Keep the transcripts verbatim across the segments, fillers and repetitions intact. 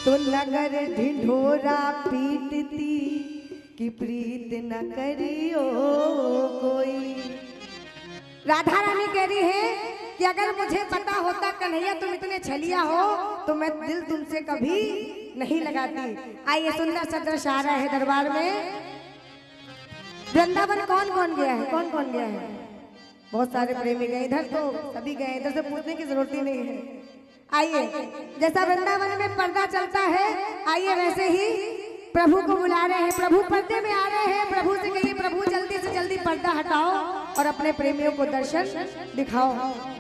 तो नगर ढिढोरा पीटती कि प्रीत न करियो कोई। राधा रानी कह रही है कि अगर मुझे पता होता कन्हैया तुम इतने छलिया हो तो मैं दिल तुमसे कभी नहीं लगाती। आइए सुंदर सा दृश्य आ रहा है दरबार में। वृंदावन कौन कौन गया है? कौन कौन गया है? बहुत सारे प्रेमी गए, इधर तो सभी गए, इधर से पूछने की जरूरत ही नहीं है। आइए, जैसा वृंदावन में पर्दा चलता है, आइए वैसे ही प्रभु को बुला रहे हैं। प्रभु पर्दे में आ रहे हैं। प्रभु से कहिए प्रभु जल्दी से जल्दी पर्दा हटाओ और अपने प्रेमियों को दर्शन दिखाओ।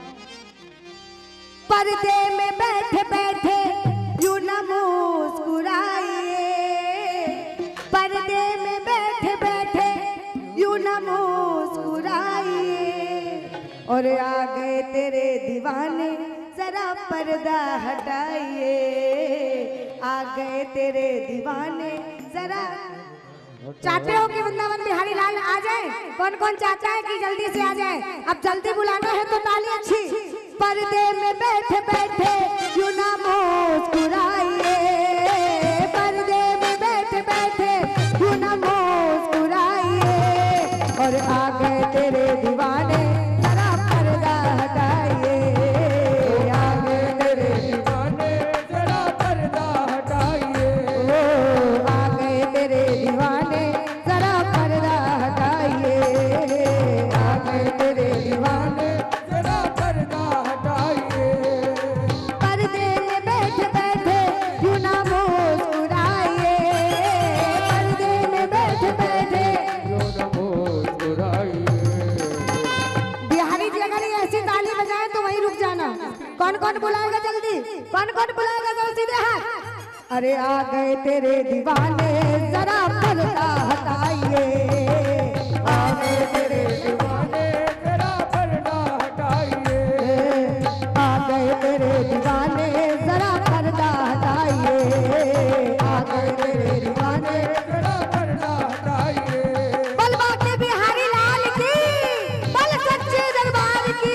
पर्दे में बैठे बैठे यूं न मुस्कुराइए, पर्दे में बैठे बैठे यूं न मुस्कुराइए, और आ गए तेरे दीवाने जरा पर्दा हटाइए, आ गए तेरे दीवाने जरा। चाहते हो कि वृंदावन बिहारी लाल आ जाए? कौन कौन चाहता है कि जल्दी से आ जाए? अब जल्दी बुलाना है तो ताली अच्छी। पर्दे में बैठे बैठे यूं ना मुस्कुराइए, पर्दे में बैठे बैठे यूं ना मुस्कुराइए, और आ गए तेरे दीवाने जरा पर्दा हटाइए, आ गए तेरे दीवाने जरा पर्दा हटाइए, आ गए तेरे दीवाने जरा पर्दा हटाइए, आ गए तेरे दीवाने जरा पर्दा हटाइए। पर्दे में बैठे बैठे यूं ना मुस्कुराइए, पर्दे में बैठे बैठे यूं ना मुस्कुराइए। बिहारी जी अगर ऐसी ताली बजाए तो वहीं रुक जाना। कौन कौन बुलाएगा जल्दी? कौन कौन बुलाएगा जरा सीधे हाथ। अरे आ गए तेरे दीवाने जरा पर्दा हटाइए, आ गए तेरे दीवाने जरा पर्दा हटाइए, आ गए तेरे दीवाने जरा पर्दा हटाइए, आ गए तेरे दीवाने जरा पर्दा हटाइए। बल बाके बिहारी लाल की, बल सच्चे दरबार की।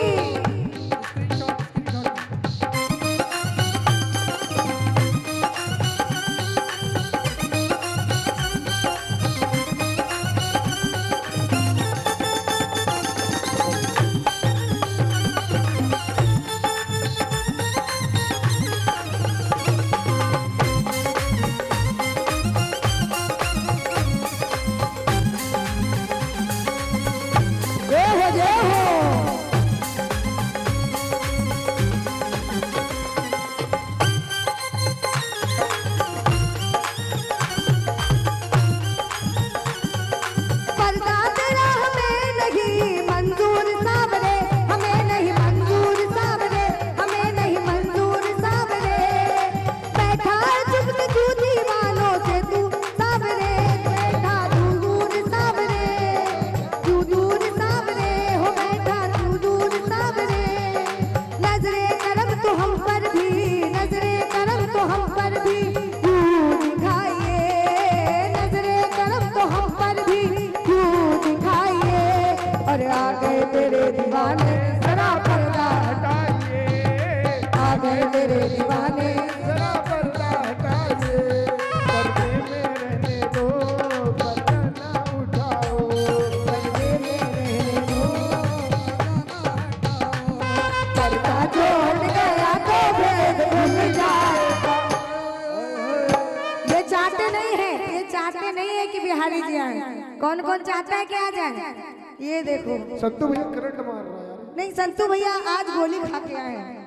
बिहारी जी आए। कौन कौन चाहता है कि आ जाए? ये देखो संतू भैया करंट मार रहा है यार। नहीं, संतू भैया आज गोली खा के आए हैं।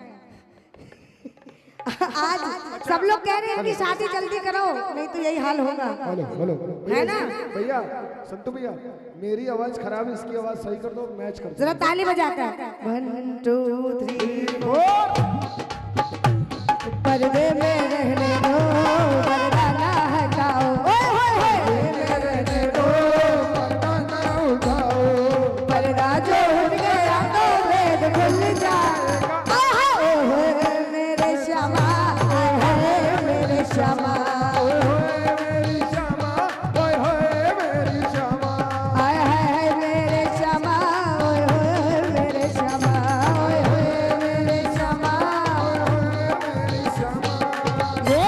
आज सब लोग कह रहे हैं कि शादी जल्दी करो, नहीं तो यही हाल होगा। हेलो हेलो है ना भैया? संतू भैया मेरी आवाज खराब है, इसकी आवाज सही कर दो, मैच कर दो। जरा ताली बजाता है। One two three four. पर्दे में रहने दो, पर्दा ना हटाओ, ओए होए होए रहने दो, पर्दा ना उठाओ, पर्दा जो उठ गया तो वेद खुल जाएगा। ओए होए मेरे श्यामा, ओए होए मेरे श्यामा, ओए होए मेरी श्यामा, ओए होए मेरी श्यामा, आय हाय मेरे श्यामा, ओए होए मेरे श्यामा, ओए होए मेरे श्यामा, ओए होए मेरी श्यामा।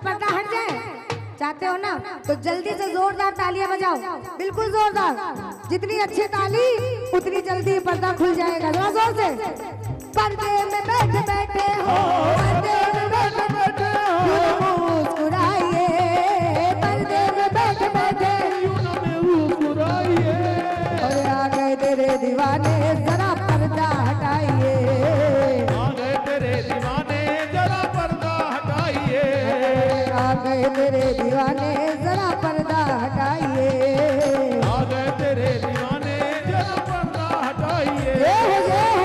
पर्दा हट जाए? चाहते हो ना? तो जल्दी से जोरदार तालियां बजाओ, बिल्कुल जोरदार। जितनी अच्छी ताली उतनी जल्दी पर्दा खुल जाएगा। जरा जोर से। पर्दे में बैठे बैठे हो, पर्दे में बैठे बैठे हो मुस्कुराइए, पर्दे में बैठे बैठे मुस्कुराइए। और आ गए तेरे दीवाने जरा पर्दा हटाइए, आ गए तेरे दीवाने जरा पर्दा हटाइए, आ गए तेरे दीवाने जरा पर्दा हटाइए, आ गए तेरे दीवाने जरा पर्दा हटाइए। ये हो ये हो।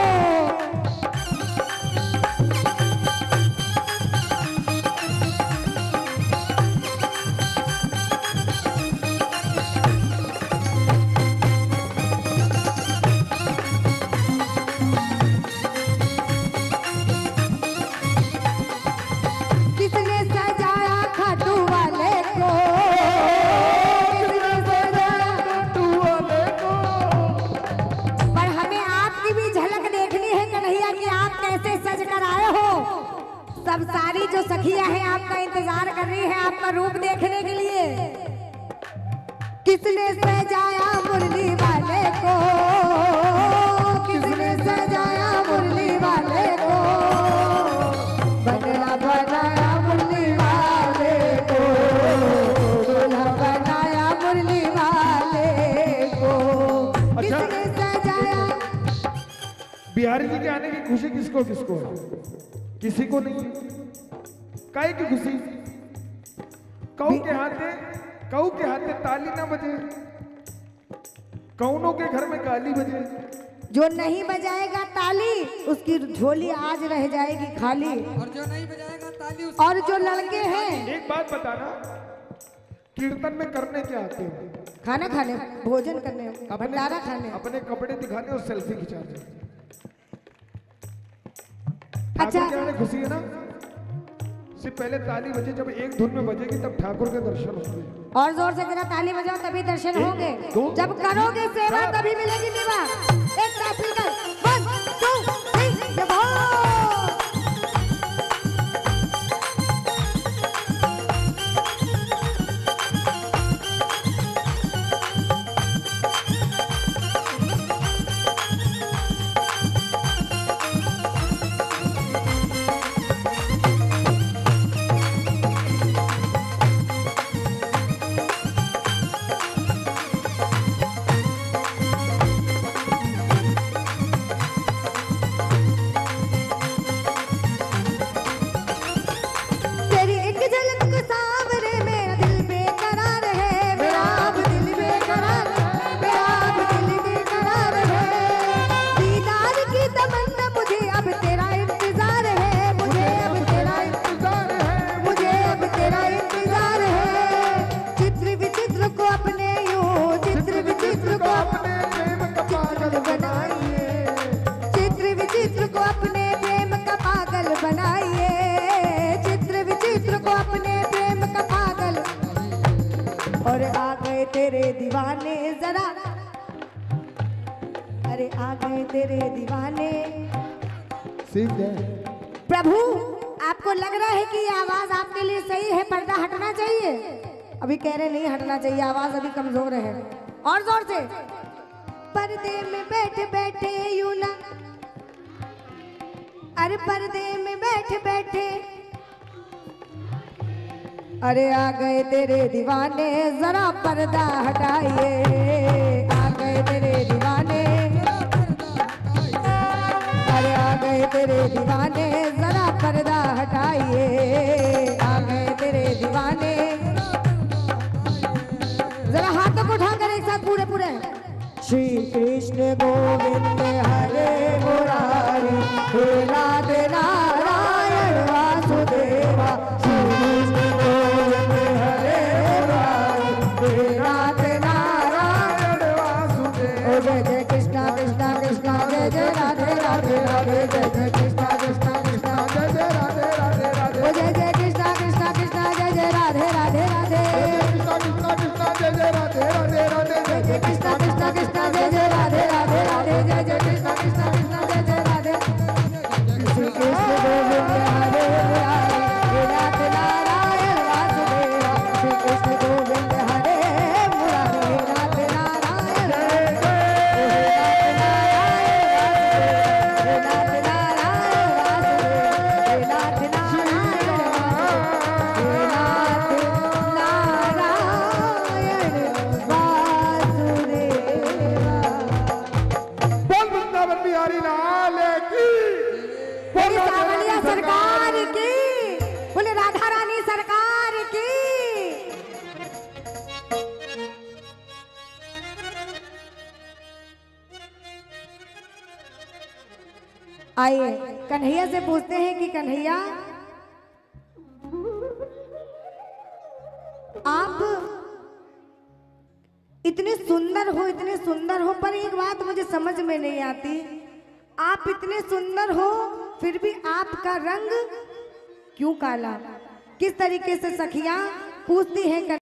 किसने सजाया खाटू वाले को, किसने सजाया खाटू वाले को। पर हमें आपकी भी झलक देखनी है कन्हैया कि आप कैसे सज कर आए हो। सब सारी जो सखियां हैं आपका इंतजार कर रही हैं आपका रूप देखने के लिए। किसने सजाया मुरली वाले को, किसने सजाया मुरली वाले को, बदला बनाया मुरली वाले को, दूल्हा बनाया मुरली वाले को। अच्छा। किसने सजाया? बिहारी जी के आने की खुशी किसको किसको है? किसी को नहीं। काहे की खुशी? कऊ के हाथे कऊ के हाथे ताली ना बजे, कौनों के घर में गाली बजे। जो नहीं बजाएगा ताली उसकी झोली आज रह जाएगी खाली। और जो नहीं बजाएगा ताली उस और जो लड़के हैं एक बात बताना, कीर्तन में करने क्या आते हैं? खाना खाने, भोजन करने, भंडारा खाने। अपने कपड़े दिखाने और सेल्फी खिंचाने। अच्छा। ठाकुर के आने खुशी है ना? सिर्फ पहले ताली बजे, जब एक धुन में बजेगी तब ठाकुर के दर्शन होंगे। और जोर से जरा ताली बजाओ तभी दर्शन होंगे। दो, जब करोगे सेवा चार। तभी मिलेगी निभा। एक साथ मिलकर वन टू थ्री ये बोल। तेरी एक झलक को सावरे मेरा दिल बेकरार है, मेरा अब दिल बेकरार है, मेरा अब दिल बेकरार है। दीदार की तमन्ना मुझे अब तेरा इंतजार है, मुझे अब तेरा इंतजार है, मुझे अब तेरा इंतजार है। चित्र विचित्र को अपने यूं, चित्र विचित्र को अपने प्रेम का पागल बनाइए, चित्र विचित्र को अपने प्रेम का पागल बनाइए, चित्र विचित्र को अपने प्रेम का पागल। और आ गए तेरे दीवाने जरा, अरे आ गए तेरे दीवाने। सीख गए। प्रभु आपको लग रहा है कि ये आवाज आपके लिए सही है, पर्दा हटना चाहिए? अभी कह रहे नहीं हटना चाहिए, आवाज अभी कमजोर है। और जोर से। पर्दे में बैठे बैठे यूं ना, अरे पर्दे में बैठे बैठे, अरे आ गए तेरे दीवाने जरा पर्दा हटाइए, आ गए तेरे दीवाने, अरे आ गए तेरे दीवाने जरा पर्दा हटाइए, आ गए तेरे दीवाने। जरा हाथों को उठाकर एक साथ पूरे पूरे। श्री कृष्ण गोविंद हरे मुरारी, हे राधे नारायण वासुदेवा। श्री कृष्ण गोविंद हरे मुरारी, हे राधे नारायण वासुदेवा। ओ जय जय कृष्णा कृष्णा कृष्णा जय जय राधे राधे राधे, जय जय कृष्णा कृष्णा कृष्णा जय जय राधे राधे राधे। ओ जय जय कृष्णा कृष्णा कृष्णा जय जय राधे राधे राधे, कृष्णा कृष्णा कृष्णा जय जय राधे राधे राधे, जय जय कृष्णा कृष्णा कृष्णा जय जय राधे राधे राधे, जय जय कृष्णा कृष्णा कृष्णा जय जय राधे। श्री कृष्ण गोविंद हरे मुरारी, हे राधे नारायण आइए कन्हैया से पूछते हैं कि कन्हैया आप इतने सुंदर हो, इतने सुंदर हो, पर एक बात मुझे समझ में नहीं आती, आप इतने सुंदर हो फिर भी आपका रंग क्यों काला? किस तरीके से सखियां पूछती हैं।